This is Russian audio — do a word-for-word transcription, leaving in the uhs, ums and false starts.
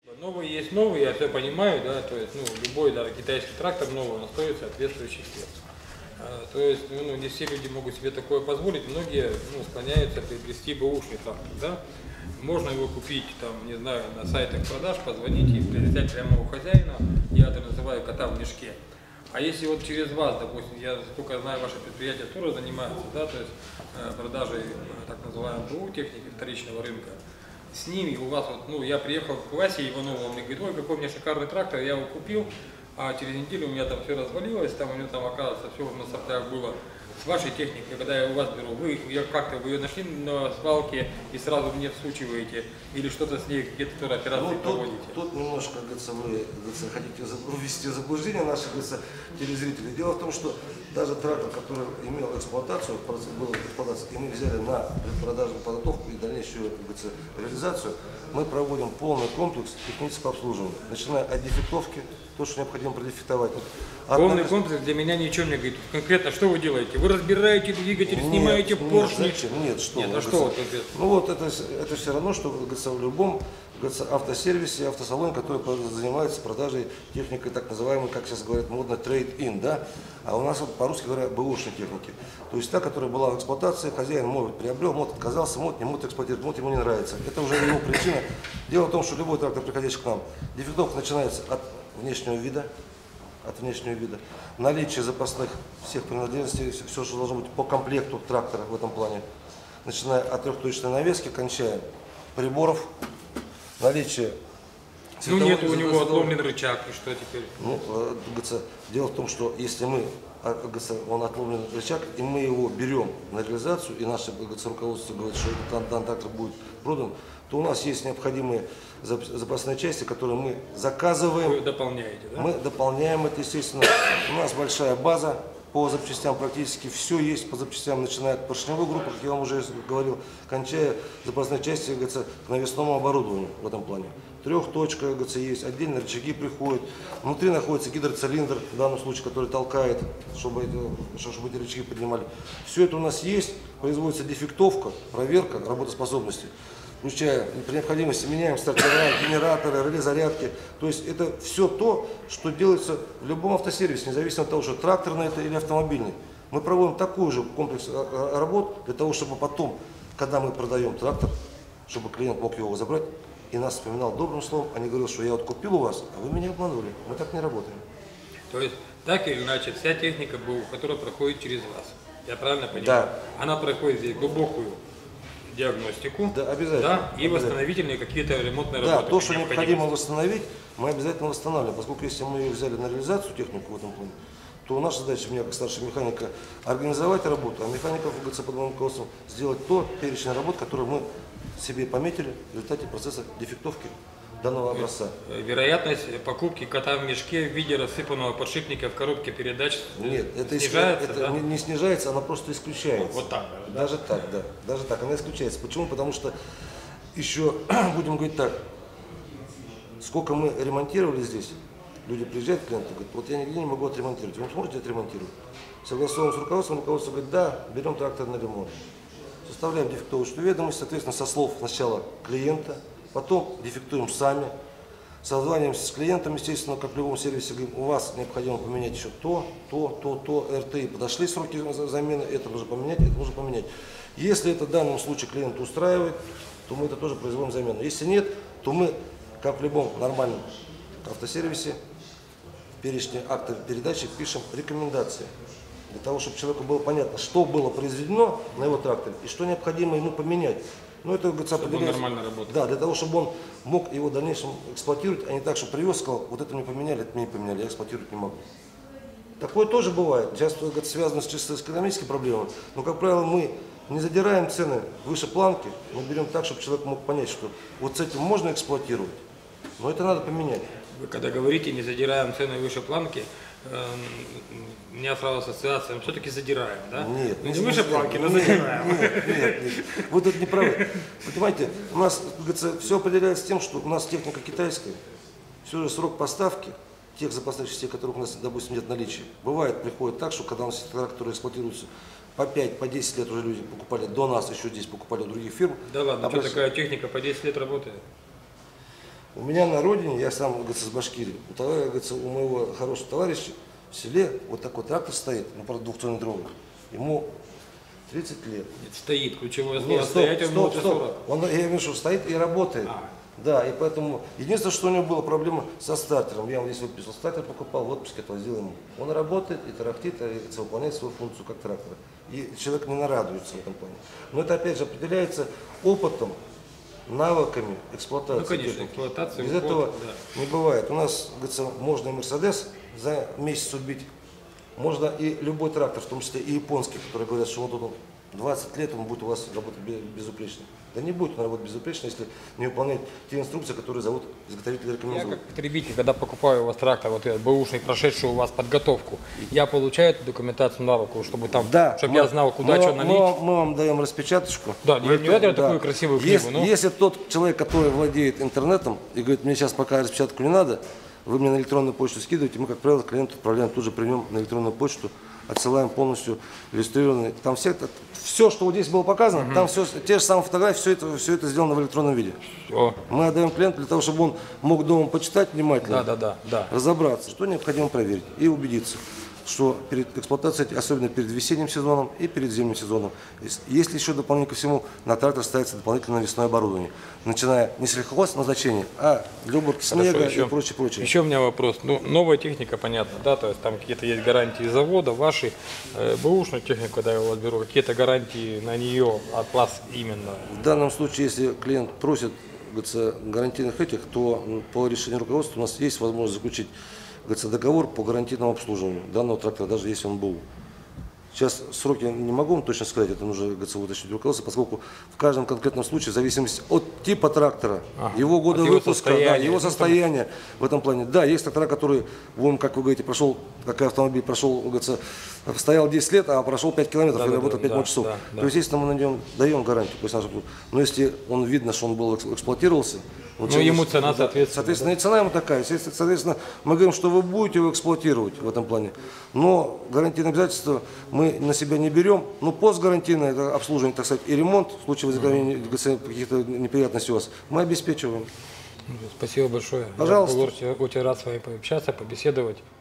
Новый есть новый, я все понимаю, да, то есть, ну, любой даже китайский трактор новый, он стоит соответствующих средств. А, то есть, ну, не все люди могут себе такое позволить, многие, ну, склоняются приобрести бэушный трактор, да. Можно его купить, там, не знаю, на сайтах продаж, позвонить и приобретать прямо у хозяина, я это называю кота в мешке. А если вот через вас, допустим, я сколько знаю, ваше предприятие тоже занимается, да, то есть э, продажей э, так называемой БУ техники вторичного рынка, с ними у вас, вот, ну, я приехал к Васе Иванову, он мне говорит, ой, какой у меня шикарный трактор, я его купил, а через неделю у меня там все развалилось, там у него там, оказывается, все на соплях было. С вашей техникой, когда я у вас беру, вы как-то вы ее нашли на свалке и сразу мне всучиваете, или что-то с ней, какие-то тоже операции ну, тут, проводите? Тут немножко, говорится, вы говорится, хотите ввести заблуждение наших, говорится, телезрителей. Дело в том, что даже трактор, который имел эксплуатацию, был эксплуатация, и мы взяли на предпродажную подготовку и дальнейшую, говорится, реализацию, мы проводим полный комплекс технического обслуживания, начиная от дефектовки, то, что необходимо продефектовать. Полный комплекс для меня ничего не говорит. Конкретно что вы делаете? Вы разбираете двигатель, нет, снимаете поршни? Нет, зачем? Нет, что нет, вы, а что вот ну вот это, это все равно, что говорится, в любом говорится, автосервисе, автосалоне, который занимается продажей техники, так называемой, как сейчас говорят модно, трейд-ин, да? А у нас вот, по-русски говоря, бэушной техники. То есть та, которая была в эксплуатации, хозяин, может, приобрел, может, отказался, может, не может эксплуатировать, может, ему не нравится. Это уже его причина. Дело в том, что любой трактор, приходящий к нам, дефектовка начинается от внешнего вида, от внешнего вида, наличие запасных всех принадлежностей, все, что должно быть по комплекту трактора в этом плане, начиная от трехточной навески, кончая приборов, наличие... Ну нет, у него отломлен рычаг, и что теперь? Ну, говорится, дело в том, что если мы, говорится, он отломлен рычаг, и мы его берем на реализацию, и наше, говорится, руководство говорит, что этот данный трактор будет продан, то у нас есть необходимые запасные части, которые мы заказываем. Вы дополняете, да? Мы дополняем это, естественно. У нас большая база по запчастям, практически все есть по запчастям, начиная от поршневой группы, как я вам уже говорил, кончая запасные части, говорится, к навесному оборудованию в этом плане. Трехточка, говорится, есть, отдельно рычаги приходят. Внутри находится гидроцилиндр, в данном случае, который толкает, чтобы, это, чтобы эти рычаги поднимали. Все это у нас есть, производится дефектовка, проверка работоспособности. Включая при необходимости меняем стартера, генераторы, реле зарядки. То есть это все то, что делается в любом автосервисе, независимо от того, что тракторный это или автомобильный. Мы проводим такой же комплекс работ для того, чтобы потом, когда мы продаем трактор, чтобы клиент мог его забрать и нас вспоминал добрым словом, а не говорил, что я вот купил у вас, а вы меня обманули. Мы так не работаем. То есть так или иначе вся техника БУ, которая проходит через вас, я правильно понимаю? Да. Она проходит здесь глубокую диагностику, да, обязательно, да, и обязательно. восстановительные какие-то ремонтные да, работы. То, что необходимо восстановить, мы обязательно восстанавливаем, поскольку если мы ее взяли на реализацию технику в этом плане, то наша задача, меня как старшего механика, организовать работу, а механиков под моим руководством сделать то перечень работ, которые мы себе пометили в результате процесса дефектовки данного образца. Вероятность покупки кота в мешке в виде рассыпанного подшипника в коробке передач Нет, это, снижается, это да? не, не снижается, она просто исключается. Вот так, да? Даже так, да. Даже так, она исключается. Почему? Потому что еще, будем говорить так, сколько мы ремонтировали здесь, люди приезжают, клиенты говорят, вот я нигде не могу отремонтировать, вы сможете отремонтировать? Согласовываем с руководством, руководство говорит, да, берем трактор на ремонт. Составляем дефектовочную ведомость, соответственно, со слов сначала клиента, потом дефектуем сами, созваниваемся с клиентом, естественно, как в любом сервисе, говорим, у вас необходимо поменять еще то, то, то, то, эр тэ и подошли сроки замены, это нужно поменять, это нужно поменять. Если это в данном случае клиент устраивает, то мы это тоже производим замену. Если нет, то мы, как в любом нормальном автосервисе, в перечне акта передачи пишем рекомендации. Для того, чтобы человеку было понятно, что было произведено на его тракторе и что необходимо ему поменять. Ну, это, говорится, определяется. Нормально работает. Да, для того, чтобы он мог его в дальнейшем эксплуатировать, а не так, что привез, сказал, вот это мне поменяли, это мне не поменяли, я эксплуатировать не могу. Такое тоже бывает. Сейчас это связано с чисто с экономическими проблемами. Но, как правило, мы не задираем цены выше планки, мы берем так, чтобы человек мог понять, что вот с этим можно эксплуатировать, но это надо поменять. Вы когда говорите, не задираем цены выше планки, у меня сразу ассоциация, мы все-таки задираем, да? Нет, не, не выше планки, но задираем. Нет, нет, нет. Вы тут не правы. Понимаете, у нас, говорится, все определяется тем, что у нас техника китайская, все же срок поставки тех запасных частей, которых у нас, допустим, нет наличия. Бывает, приходит так, что когда у нас тракторы эксплуатируются по пять, по десять лет уже люди покупали, до нас еще здесь покупали у других фирм. Да ладно, а что просто... такая техника по десять лет работает? У меня на родине, я сам, говорится, с Башкирии, у, товарища, говорится, у моего хорошего товарища в селе вот такой трактор стоит, ну, правда, двухцилиндровый, ему тридцать лет. Нет, стоит, ключевое слово Нет, стоп, стоять, он стоп, может стоп. сорок. Он, я имею в виду, что стоит и работает. А. Да, и поэтому, единственное, что у него была проблема со стартером. Я вот здесь выписал, стартер покупал, в отпуске отвозил ему. Он работает и тарахтит, и выполняет свою функцию как трактор. И человек не нарадуется в этом плане. Но это опять же определяется опытом, навыками эксплуатации. Ну, конечно, техники. эксплуатация, Без уход, этого да. не бывает. У нас, говорится, можно и Мерседес за месяц убить, можно и любой трактор, в том числе и японский, который говорят, что вот он двадцать лет он будет у вас работать безупречно. Да не будет он работать безупречно, если не выполнять те инструкции, которые зовут изготовители Я рекомендуют. как потребитель, когда покупаю у вас трактор, вот этот бэушный, прошедший у вас подготовку, я получаю эту документацию на руку, чтобы там, Да, чтобы мы- я знал, куда мы, что мы, налить. мы вам даем распечаточку. Да, не Вы обязательно это- такую красивую книгу, Если, но- если тот человек, который владеет интернетом и говорит, мне сейчас пока распечатку не надо, вы мне на электронную почту скидываете, мы, как правило, клиенту отправляем тут же при нем на электронную почту, отсылаем полностью иллюстрированный. Там все, все, что вот здесь было показано, угу. Там все, те же самые фотографии, все это, все это сделано в электронном виде. Всё. Мы отдаем клиенту для того, чтобы он мог дома почитать внимательно, Да, да, да, да. разобраться, что необходимо проверить и убедиться, что перед эксплуатацией, особенно перед весенним сезоном и перед зимним сезоном, если еще дополнительно ко всему на трактор ставится дополнительное навесное оборудование, начиная не с сельхозназначения, а для уборки снега Хорошо, еще, и прочее, прочее. Еще у меня вопрос. Ну, новая техника, понятно, да, то есть там какие-то есть гарантии завода, ваши, э, бэушную технику, когда я у вас беру, какие-то гарантии на нее от вас именно. В данном случае, если клиент просит, говорится, гарантийных этих, то по решению руководства у нас есть возможность заключить, говорится, договор по гарантийному обслуживанию данного трактора, даже если он был. Сейчас сроки не могу вам точно сказать, это нужно, говорится, уточнить руководство, поскольку в каждом конкретном случае, в зависимости от типа трактора, Ага. его года От его выпуска, да, состояния. его состояния в этом плане. Да, есть трактора, которые, вон, как вы говорите, прошел, как автомобиль прошел, говорится, стоял десять лет, а прошел пять километров Да, и да, работал да, пять часов. да, да. То есть, естественно, мы на нем даем гарантию. То есть, наш- но если он видно, что он был экс- эксплуатировался, Ну, чем ему лучше- цена да, соответственно, Соответственно, и цена ему такая. Если, соответственно, мы говорим, что вы будете его эксплуатировать в этом плане. Но гарантийные обязательства мы на себя не берем. Но постгарантийное это обслуживание, так сказать, и ремонт в случае возникновения каких-то неприятностей у вас мы обеспечиваем. Спасибо большое. Пожалуйста. Я был очень, очень рад с вами пообщаться, побеседовать.